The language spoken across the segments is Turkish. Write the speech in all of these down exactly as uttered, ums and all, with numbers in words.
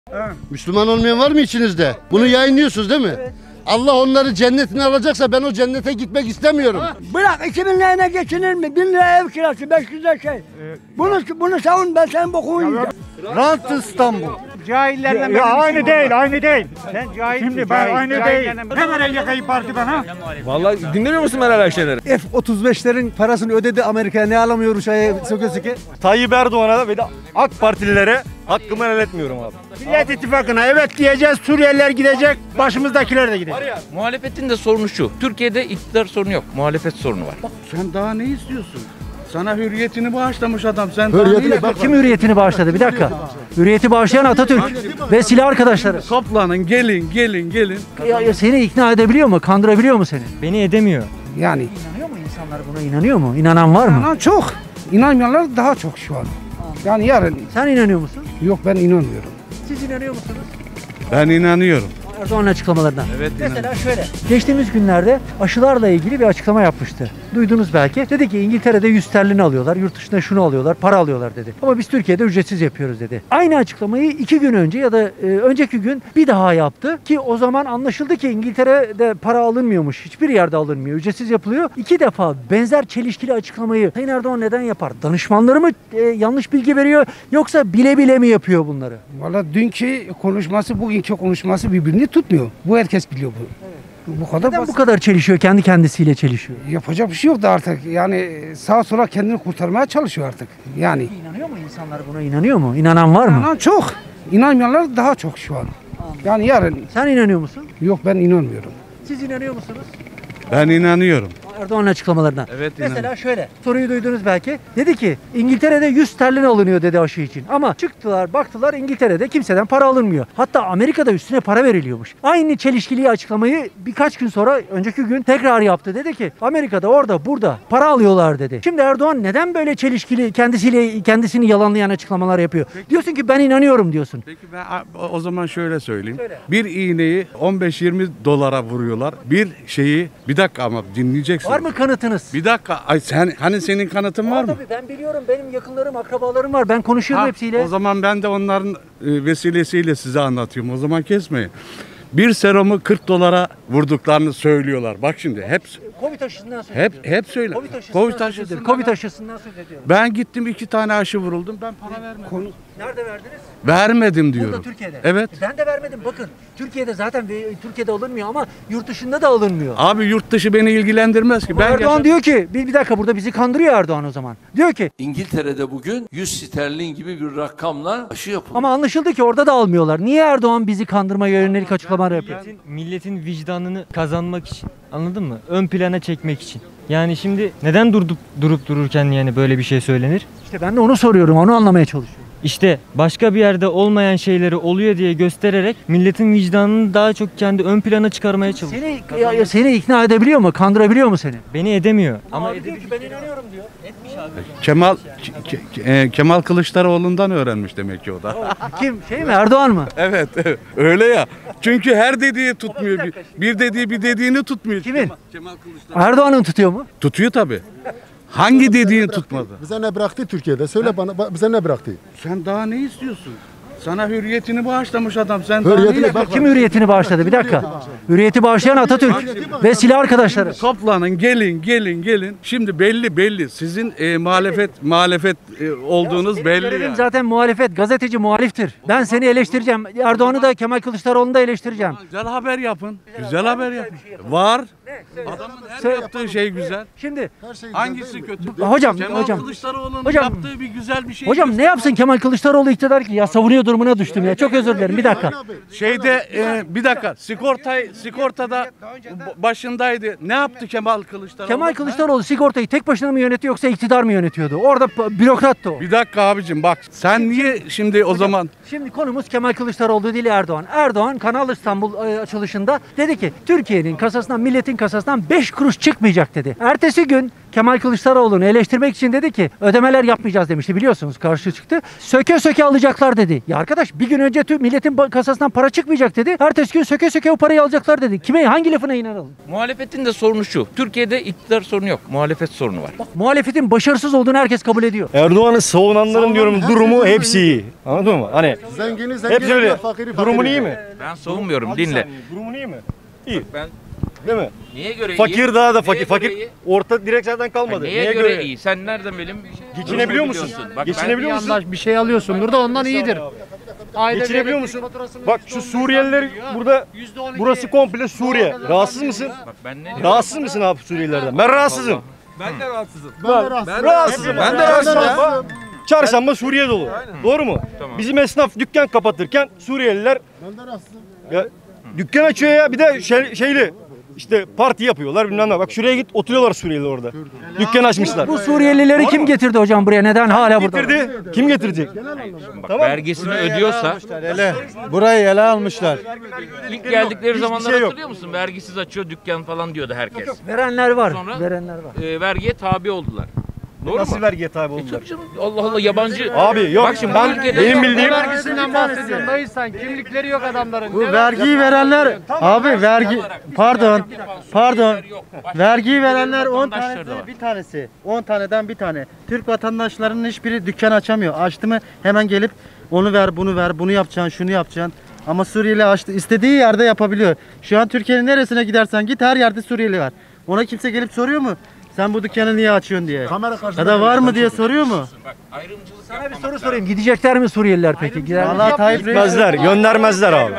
Evet. Müslüman olmayan var mı içinizde? Bunu yayınlıyorsunuz değil mi? Evet. Allah onları cennetine alacaksa ben o cennete gitmek istemiyorum. Ha, bırak iki bin liraya geçinir mi? Bin lira ev kirası, beş yüz lira şey. Bunu bunu savun, ben senin bokunu yiyeceğim. Rant İstanbul. Cahillerle Ya aynı değil, aynı değil. Sen cahil. Şimdi ben aynı değil. Ne verecek İYİ Parti bana? Vallahi dinlemiyor musun Meral Akşener'i? F otuz beşlerin parasını ödedi Amerika'ya, ne alamıyor Rusya'ya söke söke. Tayyip Erdoğan'a ve de AK Partililere hakkımı helal etmiyorum abi. Millet İttifakı'na evet diyeceğiz, Suriyeliler gidecek, başımızdakiler de gidecek. Muhalefetin de sorunu şu. Türkiye'de iktidar sorunu yok. Muhalefet sorunu var. Sen daha ne istiyorsun? Sana hürriyetini bağışlamış adam. Sen Hürriyetini daha bak. Kim hürriyetini bağışladı? Bir dakika. Hürriyeti bağışlayan Atatürk ve silah arkadaşları. Toplanın, gelin, gelin, gelin. Ya, ya seni ikna edebiliyor mu? Kandırabiliyor mu seni? Beni edemiyor. Yani İnanıyor mu insanlar buna? İnanıyor mu? İnanan var mı? inanan çok. İnanmayanlar daha çok şu an. Yani yarın Sen inanıyor musun? yok, ben inanmıyorum. Siz inanıyor musunuz? Ben inanıyorum. Erdoğan'ın açıklamalarından. Evet, Mesela şöyle. Geçtiğimiz günlerde aşılarla ilgili bir açıklama yapmıştı. Duydunuz belki. Dedi ki İngiltere'de yüz sterlini alıyorlar, yurt dışında şunu alıyorlar, para alıyorlar dedi. Ama biz Türkiye'de ücretsiz yapıyoruz dedi. Aynı açıklamayı iki gün önce ya da e, önceki gün bir daha yaptı ki o zaman anlaşıldı ki İngiltere'de para alınmıyormuş. Hiçbir yerde alınmıyor. Ücretsiz yapılıyor. İki defa benzer çelişkili açıklamayı Sayın Erdoğan neden yapar? Danışmanları mı e, yanlış bilgi veriyor yoksa bile bile mi yapıyor bunları? Valla dünkü konuşması, bugünkü konuşması birbirini tutmuyor. Bu herkes biliyor bu. Bu kadar Neden bu basit. kadar çelişiyor? Kendi kendisiyle çelişiyor. Yapacak bir şey yok da artık. Yani sağa sola kendini kurtarmaya çalışıyor artık. Yani İnanıyor mu insanlar buna? İnanıyor mu? İnanan var mı? inanan çok. İnanmayanlar daha çok şu an. Yani yarın Sen inanıyor musun? yok, ben inanmıyorum. Siz inanıyor musunuz? Ben inanıyorum. Erdoğan'ın açıklamalarından. Evet, Mesela inanıyorum. şöyle. Soruyu duydunuz belki. Dedi ki İngiltere'de yüz sterlin alınıyor dedi aşı için. Ama çıktılar baktılar İngiltere'de kimseden para alınmıyor. Hatta Amerika'da üstüne para veriliyormuş. Aynı çelişkili açıklamayı birkaç gün sonra önceki gün tekrar yaptı. Dedi ki Amerika'da orada burada para alıyorlar dedi. Şimdi Erdoğan neden böyle çelişkili kendisiyle kendisini yalanlayan açıklamalar yapıyor? Diyorsun ki ben inanıyorum diyorsun. Peki ben o zaman şöyle söyleyeyim. Söyle. Bir iğneyi on beş yirmi dolara vuruyorlar. Bir şeyi bir dakika ama dinleyeceksin. Var mı kanıtınız? Bir dakika. Ay sen hani senin kanıtın var mı? Tabii ben biliyorum. Benim yakınlarım, akrabalarım var. Ben konuşuyorum Ha, hepsiyle. o zaman ben de onların e, vesilesiyle size anlatıyorum. O zaman kesmeyin. Bir serumu kırk dolara vurduklarını söylüyorlar. Bak şimdi hep Covid aşısından söz hep ediyorum. hep söyle. Covid aşısından, Covid söz aşısından- ediyorum. Covid aşısından söz ediyorum. Ben gittim iki tane aşı vuruldum. Ben para vermedim. Nerede verdiniz? Vermedim diyorum. Burada Türkiye'de. Evet. Ben de vermedim. Bakın Türkiye'de zaten ve- Türkiye'de alınmıyor ama yurt dışında da alınmıyor. Abi yurt dışı beni ilgilendirmez ki. Ama Ben Erdoğan yaşadım. diyor ki bir, bir dakika burada bizi kandırıyor Erdoğan o zaman. Diyor ki İngiltere'de bugün yüz sterlin gibi bir rakamla aşı yapılıyor. ama anlaşıldı ki orada da almıyorlar. Niye Erdoğan bizi kandırmaya yönelik açıklamalar yapıyor? Milletin, milletin vicdanını kazanmak için. Anladın mı? Ön plana çekmek için. Yani şimdi neden durup durup dururken yani böyle bir şey söylenir? İşte ben de onu soruyorum. Onu anlamaya çalışıyorum. İşte başka bir yerde olmayan şeyleri oluyor diye göstererek milletin vicdanını daha çok kendi ön plana çıkarmaya çalışıyor. Seni ya, ya seni ikna edebiliyor mu? Kandırabiliyor mu seni? Beni edemiyor. Ama Ama diyor ki ben inanıyorum diyor. Etmiş abi. Kemal Ke- Ke- e, Kemal Kılıçdaroğlu'ndan öğrenmiş demek ki o da. Kim? Şey mi? Erdoğan mı? Evet, evet, öyle ya. Çünkü her dediği tutmuyor. Bir, bir dediği bir dediğini tutmuyor. Kimin? Erdoğan'ın tutuyor mu? Tutuyor tabii. Hangi dediğini tutmadı? Bize ne bıraktı Türkiye'de? Söyle bana ba- bize ne bıraktı? Sen daha ne istiyorsun? Sana hürriyetini bağışlamış adam. Sen Hürriyetini daha ne bak- Kim hürriyetini bağışladı? Bir dakika. Hürriyeti bağışlayan Atatürk ve silah arkadaşları. Toplanın, gelin, gelin, gelin. Şimdi belli belli. Sizin e, muhalefet muhalefet e, olduğunuz belli Görevim yani. zaten muhalefet. Gazeteci muhaliftir. Ben seni eleştireceğim. Erdoğan'ı da Kemal Kılıçdaroğlu'nu da eleştireceğim. Güzel haber yapın. Güzel haber yapın. Var. Adamın her yaptığı şey güzel. Şimdi Hangisi kötü? hocam, Kemal hocam. Kılıçdaroğlu'nun Hocam. yaptığı bir güzel bir şey. hocam ne yapsın Kemal Kılıçdaroğlu iktidar ki? Ya savunuyor durumuna düştüm ya. Çok özür dilerim. Bir dakika. Şeyde e, bir dakika sigortay sigortada b- başındaydı. Ne yaptı Kemal Kılıçdaroğlu? Kemal Kılıçdaroğlu sigortayı tek başına mı yönetiyor yoksa iktidar mı yönetiyordu? Orada p- bürokrattı o. Bir dakika abicim bak. Sen niye şimdi o zaman Şimdi konumuz Kemal Kılıçdaroğlu değil Erdoğan. Erdoğan Kanal İstanbul e, açılışında dedi ki Türkiye'nin kasasından milletin kasasından beş kuruş çıkmayacak dedi. Ertesi gün Kemal Kılıçdaroğlu'nu eleştirmek için dedi ki ödemeler yapmayacağız demişti, biliyorsunuz, karşı çıktı. Söke söke alacaklar dedi. Ya arkadaş, bir gün önce tüm milletin kasasından para çıkmayacak dedi. Ertesi gün söke söke o parayı alacaklar dedi. Kime, hangi lafına inanalım? Muhalefetin de sorunu şu. Türkiye'de iktidar sorunu yok. Muhalefet sorunu var. Bak, muhalefetin başarısız olduğunu herkes kabul ediyor. Erdoğan'ı savunanların diyorum durumu hepsi iyi. Anladın mı? Hani Zengini hepsi zengin öyle. ediyor, fakiri Durumun fakir iyi ediyor. mi? Ben savunmuyorum. Bir Dinle. saniye, Durumun iyi mi? İyi. Ben Değil mi? niye göre iyi? Fakir daha da Neye fakir. göre Fakir iyi? orta direkt zaten kalmadı. Neye, göre, iyi? Sen nereden benim? Geçinebiliyor musun? Bak, Geçinebiliyor musun? Bir şey alıyorsundur da ondan iyidir. Geçinebiliyor musun? Bak şu Suriyeliler burada, burası komple Suriye. Rahatsız mısın? Bak ben ne Rahatsız mısın abi Suriyelilerden? Ben rahatsızım. Ben de rahatsızım. Ben de rahatsızım. Rahatsızım. Ben de rahatsızım. Çarşamba Suriye dolu. Doğru mu? Bizim esnaf dükkan kapatırken Suriyeliler Ben de rahatsızım. ya, dükkan açıyor ya, bir de şey, şeyli işte parti yapıyorlar bilmem ne. Bak şuraya git, oturuyorlar Suriyeliler orada. Dükkan açmışlar. Bu Suriyelileri kim getirdi hocam buraya? Neden hala burada? Getirdi. Kim getirecek? Bak, vergisini ödüyorsa Ele. Burayı ele almışlar. ilk geldikleri Hiçbir zamanlar şey yok. hatırlıyor musun? Vergisiz açıyor dükkan falan diyordu herkes. Verenler var. Sonra- Verenler var. E, vergiye tabi oldular. Doğru Nasıl mu? vergiye tabi E, oldular? tabii canım. Allah Allah, yabancı. Abi yok, Bak şimdi ben bu ülkede benim bildiğim Vergisinden bahsediyorsun dayı sen. Kimlikleri yok adamların. Bu vergiyi verenler abi vergi pardon pardon vergiyi verenler on Vatandaşlar da tanesi var. bir tanesi on taneden bir tane. Türk vatandaşlarının hiçbiri dükkan açamıyor. Açtı mı hemen gelip onu ver bunu ver bunu yapacaksın şunu yapacaksın. Ama Suriyeli açtı istediği yerde yapabiliyor. Şu an Türkiye'nin neresine gidersen git her yerde Suriyeli var. Ona kimse gelip soruyor mu? Sen bu dükkanı niye açıyorsun diye. Kamera karşısında Ya da var mı diye soruyor mu? Ayrımcılık Sana bir soru sorayım. Gidecekler mi Suriyeliler peki? Gider mi? Allah Tayyip Reis gitmezler, göndermezler abi.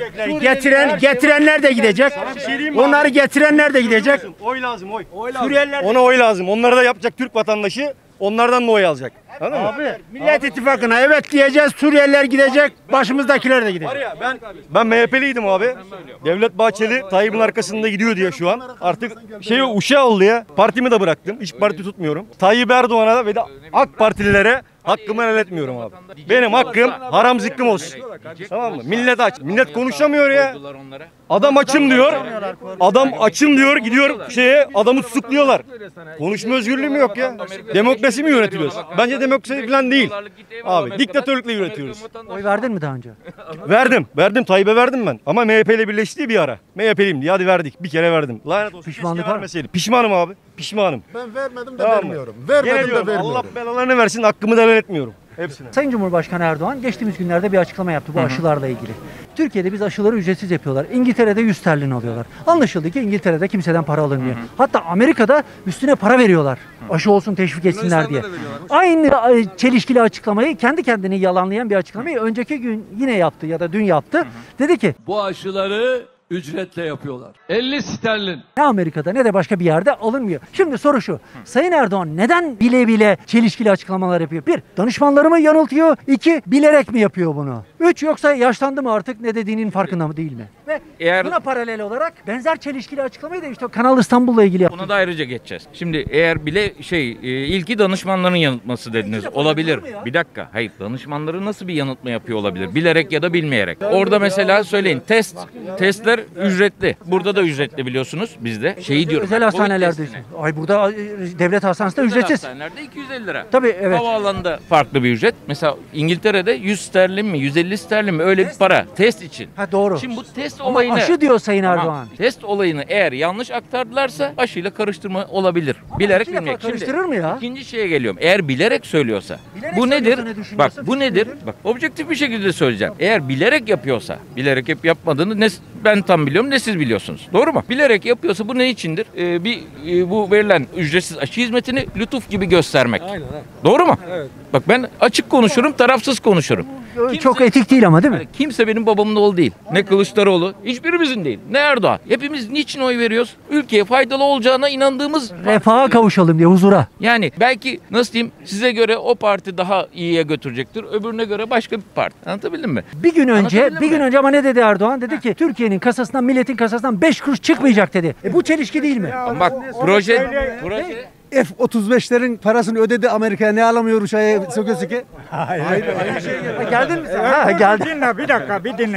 Getiren getirenler de gidecek. Onları getirenler de gidecek. Oy lazım, oy. Suriyeliler Ona oy lazım. Onları da yapacak Türk vatandaşı. Onlardan da oy alacak. Anladın mı? Abi Millet İttifakı'na evet diyeceğiz. Suriyeliler gidecek. Başımızdakiler de gidecek. Ben ben M H P'liydim abi. Devlet Bahçeli Tayyip'in arkasında gidiyor diye şu an. Artık şey uşağı oldu ya. Partimi de bıraktım. Hiç parti tutmuyorum. Tayyip Erdoğan'a da ve de AK Partililere hakkımı helal etmiyorum abi. Benim hakkım haram zıkkım olsun. Tamam mı? Millet aç. Millet konuşamıyor ya. koydular onlara. Adam açım diyor. Adam açım diyor. Gidiyor şeye adamı tutukluyorlar. Konuşma özgürlüğü mü yok ya? Demokrasi mi yönetiliyoruz? Bence demokrasi falan değil. Abi diktatörlükle yönetiyoruz. Oy verdin mi daha önce? Verdim. Verdim. Tayyip'e verdim ben. Ama M H P ile birleştiği bir ara. M H P'liyim diye hadi verdik. Bir kere verdim. Lanet olsun. Pişmanlık Keşke var mı? vermeseydim. Pişmanım abi. Pişmanım. Ben vermedim de Tamam mı? vermiyorum. Gene Vermedim de diyorum, vermiyorum. Allah belalarını versin. Hakkımı da helal etmiyorum. Hepsine. Sayın Cumhurbaşkanı Erdoğan geçtiğimiz günlerde bir açıklama yaptı bu aşılarla ilgili. Türkiye'de biz aşıları ücretsiz yapıyorlar. İngiltere'de yüz sterlin alıyorlar. Anlaşıldı ki İngiltere'de kimseden para alınmıyor. Hatta Amerika'da üstüne para veriyorlar. Aşı olsun teşvik etsinler diye. Aynı e, çelişkili açıklamayı, kendi kendini yalanlayan bir açıklamayı önceki gün yine yaptı ya da dün yaptı. Dedi ki Bu aşıları ücretle yapıyorlar. elli sterlin. ne Amerika'da ne de başka bir yerde alınmıyor. Şimdi soru şu. Sayın Erdoğan neden bile bile çelişkili açıklamalar yapıyor? Bir, danışmanları mı yanıltıyor? İki, bilerek mi yapıyor bunu? Üç, yoksa yaşlandı mı artık, ne dediğinin farkında mı değil mi? Ve Eğer- buna paralel olarak benzer çelişkili açıklamayı da işte o Kanal İstanbul'la ilgili yaptı. Buna da ayrıca geçeceğiz. Şimdi eğer bile şey e, ilki danışmanların yanıltması dediniz. Olabilir. Bir dakika. Hayır, danışmanları nasıl bir yanıltma yapıyor olabilir? Bilerek ya da bilmeyerek. Orada mesela söyleyin test testler ücretli. Burada da ücretli biliyorsunuz bizde. Şeyi diyorum. Özel Covid hastanelerde. testine. Ay burada e, devlet hastanesinde Özel ücretsiz. hastanelerde iki yüz elli lira. Tabii, evet. Havaalanında farklı bir ücret. Mesela İngiltere'de yüz sterlin mi yüz elli sterlin mi öyle bir para test için. Ha doğru. Şimdi bu test Ama olayını aşı diyor Sayın Tamam. Erdoğan. Test olayını eğer yanlış aktardılarsa aşıyla karıştırma olabilir. Bilerek iki defa bilmek. karıştırır mı ya? İkinci şeye geliyorum. Eğer bilerek söylüyorsa. Bilerek bu nedir? söylüyorsa ne düşünüyorsun? Bak bu nedir? Bak objektif bir şekilde söyleyeceğim. Eğer bilerek yapıyorsa, bilerek hep yapmadığını ne ben tam biliyorum ne siz biliyorsunuz. Doğru mu? Bilerek yapıyorsa bu ne içindir? Ee, bir e, bu verilen ücretsiz aşı hizmetini lütuf gibi göstermek. Aynen. Doğru mu? Evet. Bak ben açık konuşurum, tarafsız konuşurum. Çok etik değil ama değil mi? Kimse benim babamın oğlu değil. Ne Kılıçdaroğlu, hiçbirimizin değil. Ne Erdoğan. Hepimiz niçin oy veriyoruz? Ülkeye faydalı olacağına inandığımız... Refaha kavuşalım diye, huzura. Yani belki nasıl diyeyim size göre o parti daha iyiye götürecektir. Öbürüne göre başka bir parti. Anlatabildim mi? Bir gün önce, Anlatabildim bir gün mi? önce ama ne dedi Erdoğan? Dedi ki Türkiye'nin kasasından, milletin kasasından beş kuruş çıkmayacak dedi. E bu çelişki değil mi? Ama bak proje, proje F otuz beşlerin parasını ödedi Amerika'ya, ne alamıyor uçağa söke söke. Ha, geldin mi sen? Ha, geldin. Dinle bir dakika bir dinle. bir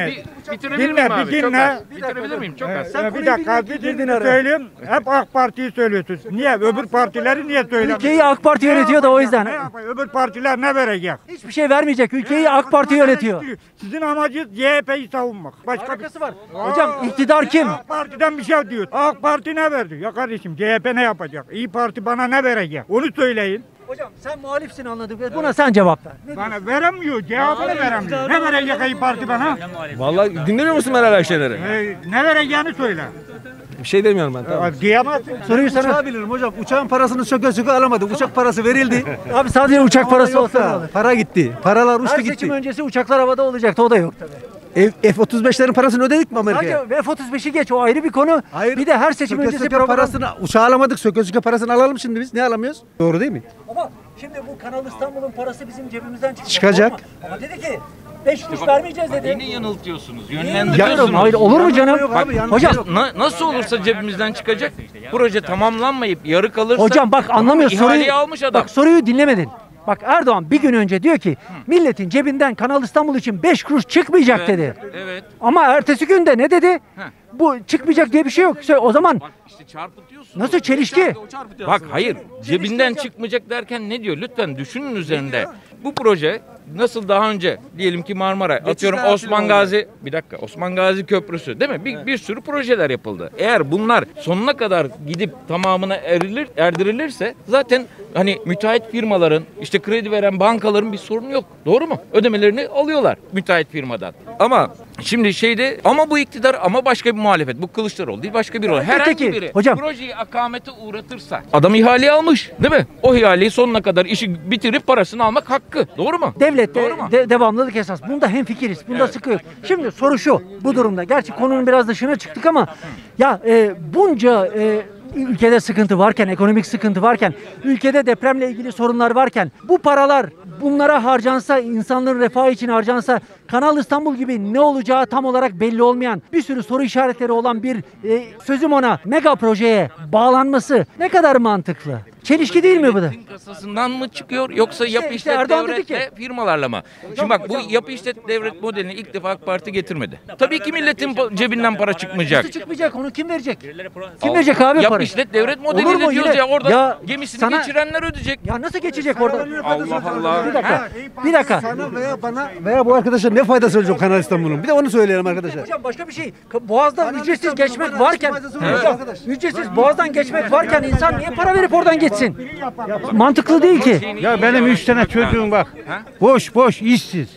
Bitirebilir Dinle, miyim bir abi? dinle. Çok az. Bitirebilir miyim? Çok az. Ee, bir dakika bir dinle söyleyeyim. Hep AK Parti'yi söylüyorsunuz. Niye? Öbür partileri niye söylemiyorsunuz? Ülkeyi AK Parti yönetiyor da o yüzden. Ne yapıyor? Öbür partiler ne verecek? Hiçbir şey vermeyecek. Ülkeyi AK Parti yönetiyor. Sizin amacınız C H P'yi savunmak. Başka Alakası var. Hocam iktidar kim? AK Parti'den bir şey diyor. AK Parti ne verdi? Ya kardeşim C H P ne yapacak? İyi Parti bana ne verecek? Onu söyleyin. Hocam sen muhalifsin anladım. Buna sen cevap ver. Bana veremiyor. Cevabını veremiyor. Ne verecek İyi Parti bana? Vallahi dinlemiyor musun Meral Akşener'i? Ee, ne vereceğini söyle. Bir şey demiyorum ben. Tamam. Ee, Diyemezsin. Soruyu sana. Uçağı bilirim hocam. Uçağın parasını söke söke alamadık. Uçak parası verildi. Abi sadece uçak parası olsa ne Yoksa olur? para gitti. Paralar Her uçtu seçim gitti. öncesi uçaklar havada olacaktı. O da yok tabii. F otuz beşlerin parasını ödedik mi Amerika'ya? Sadece F otuz beşi geç o ayrı bir konu. Hayır. Bir de her seçim Söke öncesi söke propaganda. parasını uçağı alamadık. Söke söke parasını alalım şimdi biz. Ne alamıyoruz? Doğru değil mi? Ama şimdi bu Kanal İstanbul'un parası bizim cebimizden çıkacak. Çıkacak. Ama, ama dedi ki beş kuruş vermeyeceğiz dedi. Yine yanıltıyorsunuz, Yanılıyorum. yönlendiriyorsunuz. Hayır olur mu canım? Yok abi, yanlış Hocam yok. Na- nasıl olursa cebimizden çıkacak. Proje tamamlanmayıp yarı kalırsa. hocam bak anlamıyorsun. İhaleyi Soruyu, almış adam. bak soruyu dinlemedin. Bak Erdoğan bir gün önce diyor ki milletin cebinden Kanal İstanbul için beş kuruş çıkmayacak Evet, dedi. Evet. Ama ertesi günde ne dedi? Heh. Bu çıkmayacak diye bir şey yok. Söyle, o zaman Bak işte çarpıtıyorsun. nasıl çelişki? Bak hayır cebinden çıkmayacak derken ne diyor? Lütfen düşünün üzerinde. Bu proje nasıl daha önce diyelim ki Marmara atıyorum Osman Gazi bir dakika Osman Gazi Köprüsü değil mi? Bir, bir sürü projeler yapıldı. Eğer bunlar sonuna kadar gidip tamamına erilir, erdirilirse zaten hani müteahhit firmaların işte kredi veren bankaların bir sorunu yok. Doğru mu? Ödemelerini alıyorlar müteahhit firmadan. Ama şimdi şeyde ama bu iktidar ama başka bir muhalefet. Bu Kılıçdaroğlu değil başka biri olur. Herhangi Peki, biri hocam. projeyi akamete uğratırsa adam ihaleyi almış değil mi? O ihaleyi sonuna kadar işi bitirip parasını almak hakkı. Doğru mu? Devlette Doğru mu? de, devamlılık esas. Bunda hemfikiriz. Bunda Evet. sıkı yok. Şimdi soru şu bu durumda. Gerçi konunun biraz dışına çıktık ama ya e, bunca e, ülkede sıkıntı varken, ekonomik sıkıntı varken, ülkede depremle ilgili sorunlar varken bu paralar bunlara harcansa, insanların refahı için harcansa Kanal İstanbul gibi ne olacağı tam olarak belli olmayan bir sürü soru işaretleri olan bir e, sözüm ona mega projeye bağlanması ne kadar mantıklı? Çelişki değil mi bu da? Devletin kasasından mı çıkıyor yoksa yapı işte işlet Erdoğan dedi devletle firmalarla mı? Şimdi bak bu yapı işlet devlet modelini ilk defa AK Parti getirmedi. Tabii ki milletin pa- cebinden para çıkmayacak. Nasıl çıkmayacak? Onu kim verecek? Kim verecek abi Yapı parayı? işlet devlet Olur modeliyle mu diyoruz yine? ya orada Ya gemisini sana- geçirenler ödeyecek. Ya nasıl geçecek orada? Allah Allah. Bir dakika. Bir dakika. Sana veya bana veya bu arkadaşa ne faydası olacak Kanal İstanbul'un? Bir de onu söyleyelim arkadaşlar. Hocam başka bir şey. Boğaz'dan ücretsiz İstanbul'un geçmek bana varken, faydası olacak hocam, arkadaş. ücretsiz Boğaz'dan geçmek varken insan niye para verip oradan geçsin? Mantıklı değil ki. Ya benim üç tane çocuğum bak. Boş boş işsiz.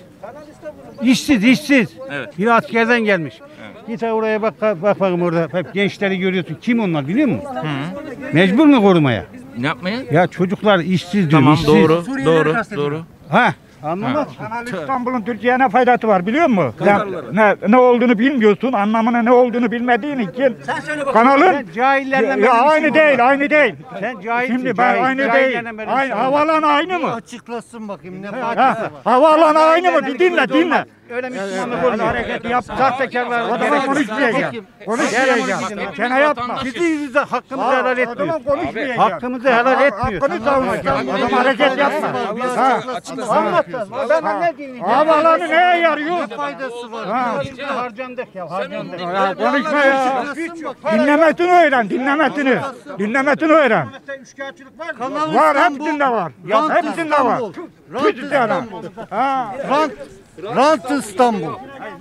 İşsiz işsiz. Evet. Bir askerden gelmiş. Git oraya bak bak bakayım orada. Hep gençleri görüyorsun. Kim onlar biliyor musun? Mecbur mu korumaya? Ne yapmaya? Ya çocuklar işsiz diyor. Tamam işsiz. doğru. Suriyelileri Doğru. kastediyor. Doğru. Ha. Anlamaz. Kanal İstanbul'un Türkiye'ye ne faydası var biliyor musun? Sen ne, ne olduğunu bilmiyorsun, anlamını ne olduğunu bilmediğin için. Sen söyle bakalım. Kanalın cahillerle ya, aynı değil, aynı değil. Sen cahilsin. Şimdi ben cahil. aynı Cahillerle değil. böyle Aynı bir şey havalan aynı mı? Açıklasın bakayım ne Ha, faydası var. havaalanı aynı mı? Bir dinle, dinle. Öyle Müslümanlık Öyle olmuyor. hareketi yap. Sahtekarlar. O zaman konuşmayacağım. Konuşmayacağım. Sen yapma. Bizim yüzümüzden hakkımızı helal O etmiyor. zaman konuşmayacağım. Hakkımızı helal etmiyor. Hakkını savunacağım. O zaman hareket yapma. Ha. Anlat. Ben ne dinleyeceğim? Havaalanı neye yarıyor? Ne faydası var? Ha. Harcandık ya harcandık. Ya konuşma ya. Dinlemesini öğren, dinlemesini. Dinlemesini öğren. Kanal Var, İstanbul, hepsinde var. Rant Hepsinde var. İstanbul, Rant Küçük adam. İstanbul. Ha. Rant, Rant İstanbul.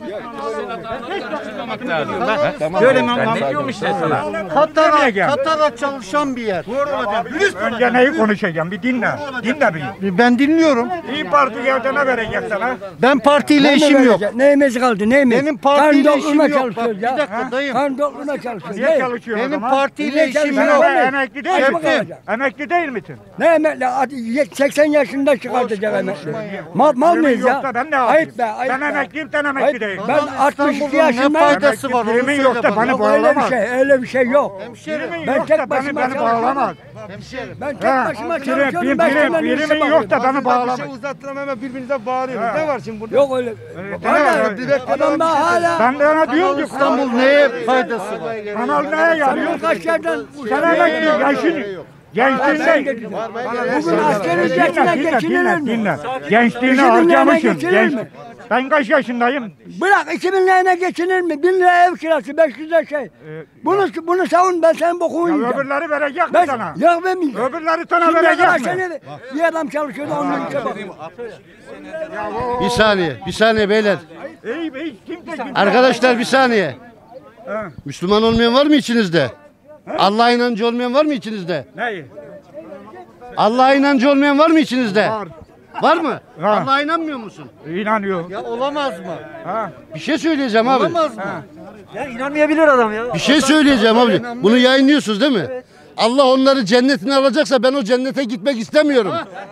Böyle mi Ben ne diyorum işte sana? Katara, gel? Katara çalışan bir yer. Önce neyi konuşacağım? Bir dinle. Dinle bir. Ben dinliyorum. İyi Parti geldi ne verecek sana? Ben partiyle işim yok. Neyimiz kaldı neyimiz? Benim partiyle Kan işim doldurma yok. Bak, çalışıyoruz bir ya. dakika dayım. Kan doldurma çalışıyoruz. Niye Ne? çalışıyor o Benim zaman? partiyle Niye işim çalışıyorsun? yok. Sen emekli değil Aç misin? bakalım. Emekli değil misin? Ne emekli? Hadi seksen yaşında çıkartacak emekli. Mal, mal Primin mıyız ya? yoksa ben ne yapayım? Ayıp be ayıp Ben be. emekliyim sen emekli Ayıp. değilsin. Ben altmış iki İstanbul'un ne yaşındayım. faydası var? Onu Primin söyle yoksa bana. bana Yok öyle bir bağlamaz. şey, öyle bir şey yok. Primin Ben yoksa tek beni, başıma beni bağlamaz. Ben tek Ha, başıma prim- çalışıyorum. prim- Ben prim- senden iyisi Primin bakıyorum. yoksa beni bağlamaz. Uzattın hemen birbirinize bağırıyorsunuz. Ne var şimdi burada? Yok öyle. Hala adam da hala. Ben de ona diyorum ki İstanbul neye faydası var? kanal neye yarıyor? Kaç yerden Sen emekli yaşın Gençliğinde Bugün asgari ücretine geçinilir mi? dinle. Gençliğini İki bin lirayla harcamışsın. geçinir Genç... mi? Ben kaç yaşındayım? Bırak iki bin lirayla geçinir mi? Bin lira ev kirası, beş yüz lira şey. Bunu bunu savun, ben senin bokunu Ya yiyeceğim. öbürleri verecek mi Ben, sana? yok vermeyeceğim. Öbürleri sana Şimdiye verecek kadar mi? seni bir adam çalışıyordu, onun için bak. Bir saniye, bir saniye beyler. İyi be, kimse kimse. Arkadaşlar bir saniye. Müslüman olmayan var mı içinizde? Allah'a inancı olmayan var mı içinizde? Neyi? Allah'a inancı olmayan var mı içinizde? Var. Var mı? Var. Allah'a inanmıyor musun? İnanıyor. Ya olamaz mı? Ha. Bir şey söyleyeceğim abi. Olamaz mı? Ya inanmayabilir adam ya. Bir şey söyleyeceğim abi. Bunu yayınlıyorsunuz değil mi? Allah onları cennetine alacaksa ben o cennete gitmek istemiyorum.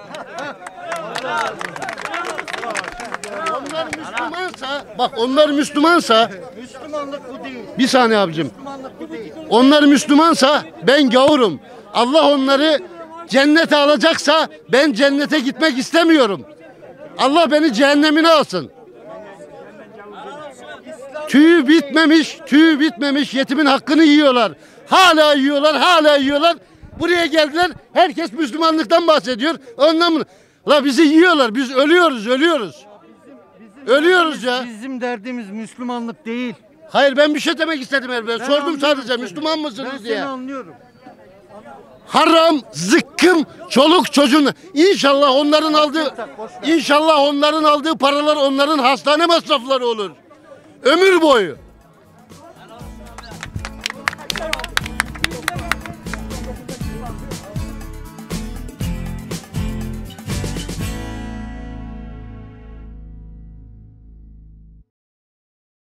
Onlar Müslümansa, bak onlar Müslümansa, Müslümanlık bu değil. bir saniye abicim. Müslümanlık bu değil. Onlar Müslümansa ben gavurum. Allah onları cennete alacaksa ben cennete gitmek istemiyorum. Allah beni cehennemine alsın. Tüyü bitmemiş, tüyü bitmemiş yetimin hakkını yiyorlar. Hala yiyorlar, hala yiyorlar. Buraya geldiler, herkes Müslümanlıktan bahsediyor. Ondan mı? La bizi yiyorlar, biz ölüyoruz, ölüyoruz. Ölüyoruz ya. Bizim derdimiz Müslümanlık değil. Hayır ben bir şey demek istedim elbette. Ben Sordum anlıyorum sadece seni. Müslüman mısınız Ben diye. seni anlıyorum. Haram, zıkkım, çoluk çocuğun. İnşallah onların aldığı İnşallah onların aldığı paralar onların hastane masrafları olur. Ömür boyu.